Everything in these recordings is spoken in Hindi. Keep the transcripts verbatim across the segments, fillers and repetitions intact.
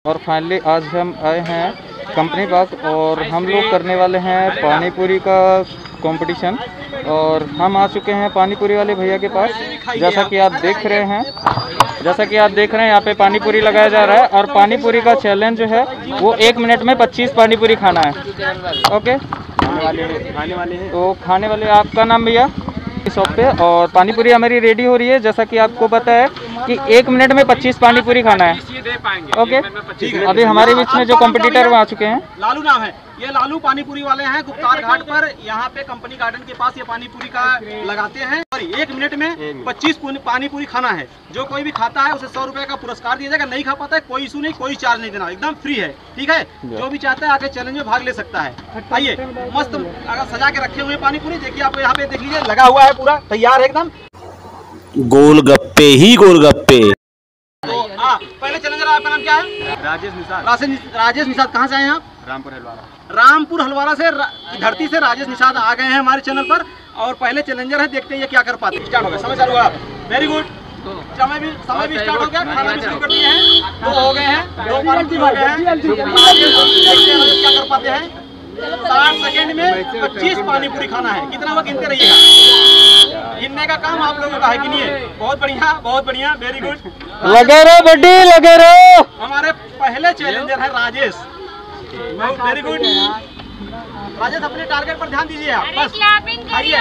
और फाइनली आज हम आए हैं कंपनी पास और हम लोग करने वाले हैं पानी पूरी का कंपटीशन। और हम आ चुके हैं पानी पूरी वाले भैया के पास। जैसा कि आप देख रहे हैं जैसा कि आप देख रहे हैं यहाँ पे पानी पूरी लगाया जा रहा है और पानी पूरी का चैलेंज जो है वो एक मिनट में पच्चीस पानी पूरी खाना है। ओके, खाने वाले हैं तो खाने वाले आपका नाम भैया शॉप पे। और पानी पूरी हमारी रेडी हो रही है। जैसा कि आपको पता है कि एक मिनट में पच्चीस पानी पूरी खाना है। ओके, अभी हमारे बीच में जो कॉम्पिटिटर वो आ चुके हैं। लालू नाम है, ये लालू पानी पूरी वाले हैं गुप्तार घाट पर। यहाँ पे कंपनी गार्डन के पास ये पानी पूरी का लगाते हैं और एक मिनट में पच्चीस पानी पूरी खाना है। जो कोई भी खाता है उसे सौ रुपए का पुरस्कार दिया जाएगा। नहीं खा पाता है कोई इशू नहीं, कोई चार्ज नहीं देना, एकदम फ्री है। ठीक है, जो भी चाहता है आके चैलेंज में भाग ले सकता है। आइए, मस्त अगर सजा के रखे हुए पानी पूरी देखिए, आपको यहाँ पे देख लीजिए लगा हुआ है, पूरा तैयार है एकदम। गोलगप्पे ही गोलगप्पे। तो आ, पहले चैलेंजर आपका नाम क्या है? राजेश निषाद। राजेश निषाद, कहाँ से आए हैं आप? रामपुर हलवारा। रामपुर हलवारा से धरती से राजेश निषाद आ गए हैं हमारे चैनल पर। और पहले चैलेंजर है, देखते हैं ये क्या कर पाते हैं। स्टार्ट हो गया, समय चालू हुआ। वेरी गुड, समय भी समय भी स्टार्ट हो गया, खाना भी शुरू कर दिए हैं। दो हो गए हैं, दो पानी पूरी हो गए हैं। क्या कर पाते हैं? साठ सेकेंड में पच्चीस पानी पूरी खाना है। कितना हुआ गिनते रहिएगा, गिनने का काम आप लोगों का है। गिनिए। बहुत बढ़िया, बहुत बढ़िया, वेरी गुड। लगे रहो बड्डी, लगे रहो। हमारे पहले चैलेंजर है राजेश। वेरी गुड राजेश, अपने टारगेट पर ध्यान दीजिए आप। बस आइए,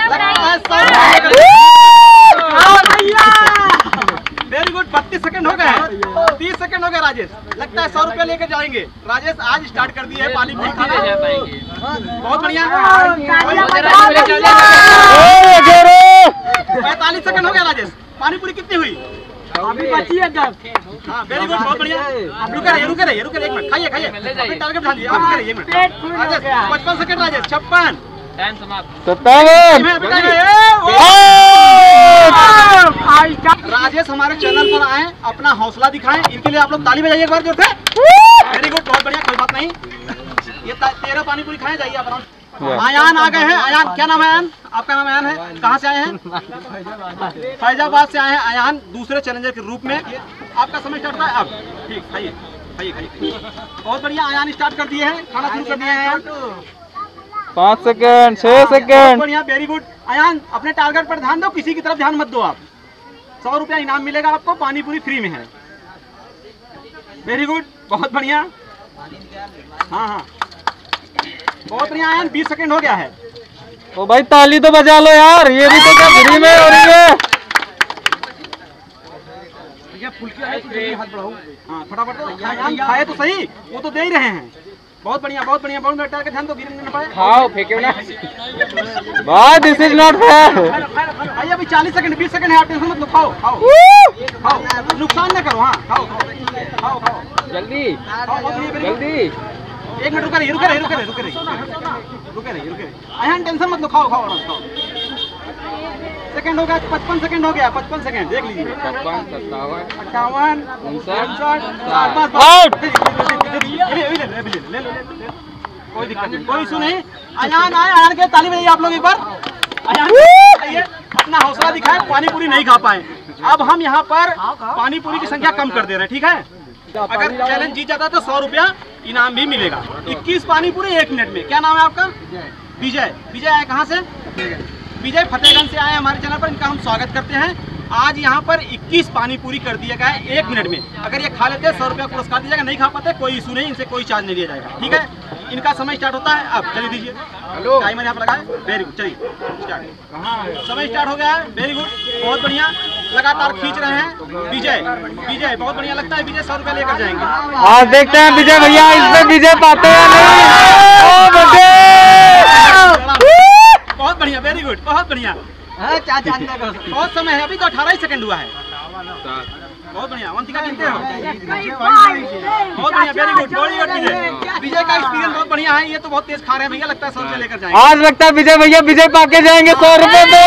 वेरी गुड। बत्तीस सेकंड हो गए हैं, तीस सेकंड हो गए राजेश। लगता है सौ रुपए लेकर जाएंगे। राजेश आज स्टार्ट कर दिए है पानी पूरी खाना। बहुत बढ़िया। पैंतालीस सेकंड हो गया राजेश। पानी पूरी कितनी हुई? अभी बची है दस। हाँ, वेरी गुड, बहुत बढ़िया। रुके रहिए, रुके रहिए, रुके रहिए, एक मिनट खाइए खाइए, अपने टारगेट ध्यान दीजिए। आप रुके रहिए एक मिनट। राजेश पचपन सेकंड, राजेश छप्पन, सत्तावन। राजेश हमारे चैनल पर आए, अपना हौसला दिखाएं। इनके लिए आप लोग ताली बजाइए एक बार जोर से। वेरी गुड, बहुत बढ़िया, कोई बात नहीं। ये तेरह पानी पूरी खाए, जाइए आप। आयान आ गए हैं। आयान, क्या नाम है आयान? आपका नाम आयान है, कहाँ से आए हैं? फैजाबाद से आए हैं आयान, दूसरे चैलेंजर के रूप में। आपका समय स्टार्ट होता है अब। ठीक, खाइए खाइए खाइए। बहुत बढ़िया, आयान स्टार्ट कर दिए हैं, खाना शुरू कर दिए हैं। पाँच सेकंड, छह सेकंड। बढ़िया, वेरी गुड। आयान अपने टारगेट पर ध्यान दो, किसी की तरफ ध्यान मत दो। आप सौ रुपया इनाम मिलेगा आपको, पानी पूरी फ्री में है। वेरी गुड, बहुत बढ़िया। हाँ हाँ, बहुत बढ़िया आयान। बीस सेकंड हो गया है। ओ भाई ताली तो बजा लो यार, ये भी तो क्या फ्री में हो रही है। हाथ बढ़ाओ। हाँ, फटाफट आयान खाए तो सही, वो तो दे ही रहे हैं। बहुत बढ़िया, बहुत बढ़िया, बहुत बढ़िया। के ध्यान तो गिरने न पाए। खाओ, फेंको ना भाई, दिस इज नॉट फेयर। आइए, अभी चालीस सेकंड, बीस सेकंड है, आप टेंशन मत लो। खाओ खाओ खाओ, नुकसान ना करो। हाँ, खाओ खाओ खाओ खाओ, जल्दी जल्दी। एक मिनट रुके रहिए, रुके रहिए, रुके रहिए, रुके रहिए, रुके रहिए, रुके रहिए। आयान टेंशन मत लो, खाओ खाओ खाओ। सेकंड हो गया, पचपन सेकंड हो गया, पचपन सेकंड देख लीजिए। छप्पन, सत्तावन, अट्ठावन, उनसठ, कोई दिक्कत नहीं, कोई इशू नहीं। आयान आए, आयान के ताली बजाइए आप लोग एक बार। आयान आइए, अपना हौसला दिखाए, पानी पूरी नहीं खा पाए। अब हम यहाँ पर पानी पूरी की संख्या कम कर दे रहे हैं। ठीक है, अगर चैलेंज जीत जाता है तो सौ रुपया इनाम भी मिलेगा। इक्कीस पानी पूरी एक मिनट में। क्या नाम है आपका? विजय। विजय आए कहाँ से? विजय फतेहगंज से आए हमारे चैनल पर। इनका हम स्वागत करते हैं। आज यहाँ पर इक्कीस पानी पूरी कर दिया गया है एक मिनट में। अगर ये खा लेते हैं सौ रुपया पुरस्कार दिया जाएगा। नहीं खा पाते कोई इशू नहीं, इनसे कोई चार्ज नहीं दिया जाएगा। ठीक है, इनका समय स्टार्ट होता है अब। चलिए दीजिए, टाइमर यहाँ पर लगाए। वेरी गुड, चलिए स्टार्ट। समय स्टार्ट हो गया है। वेरी गुड, बहुत बढ़िया, लगातार खींच रहे हैं। विजय विजय बहुत बढ़िया, लगता है विजय सौ रुपया लेकर जाएंगे। आज देखते हैं विजय भैया इसमें विजय पाते हैं नहीं। बहुत बढ़िया, वेरी गुड, बहुत बढ़िया। क्या जानना है, बहुत समय है, अभी तो अठारह ही सेकंड हुआ है। बहुत बढ़िया, अवंतिका गिनते हो। बहुत बढ़िया, वेरी गुड, बड़ी गुड विजय। विजय का एक्सपीरियंस बहुत बढ़िया है। ये तो बहुत तेज खा रहे हैं भैया, लगता है सौ रुपये लेकर जाएंगे। आज लगता है विजय भैया विजय पाके जाएंगे सौ रुपये पे।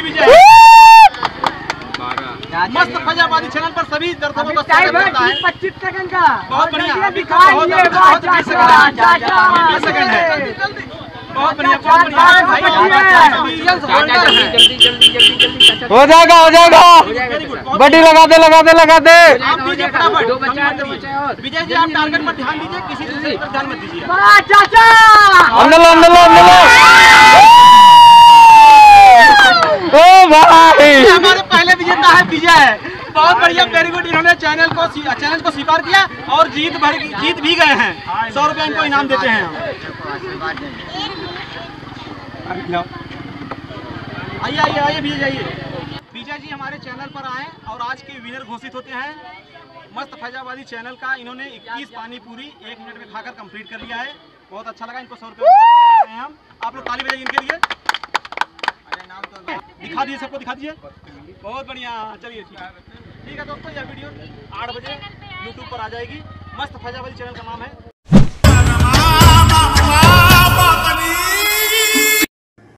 मस्त फैजाबादी चैनल पर सभी दर्शकों का स्वागत करता है। पच्चीस सेकंड का। बहुत बढ़िया, अभी बीस सेकंड है। बहुत बढ़िया, बहुत बढ़िया। जल्दी जल्दी जल्दी जल्दी हो जाएगा हो जाएगा। Very good. बड़ी लगा दे लगा दे लगा दे। आप दीजिए फटाफट। दो बचा है, दो बचा है और। विजय जी आप टारगेट पर ध्यान दीजिए, किसी दूसरे पर ध्यान मत दीजिए। चाचा अंदर लो अंदर लो अंदर लो। ओ भाई ये हमारे पहले विजेता है विजय। बहुत बढ़िया, वेरी गुड। इन्होंने चैनल को चैनल को स्वीकार किया और जीत भर जीत भी गए हैं। सौ रुपए इनको इनाम देते हैं। आइए आइए आइए विजय जी, आइए। विजय जी हमारे चैनल पर आए और आज के विनर घोषित होते हैं। मस्त फैजाबादी चैनल का इन्होंने इक्कीस पानी पूरी एक मिनट में खाकर कंप्लीट कर लिया है। बहुत अच्छा लगा, इनको सौ रुपये हम। आप लोग ताली बजाइए इनके लिए। दिखा दीजिए, सबको दिखा दीजिए। बहुत बढ़िया, चलिए ठीक है ठीक है दोस्तों, यह वीडियो आठ बजे यूट्यूब पर आ जाएगी। मस्त फैजाबादी चैनल का नाम है।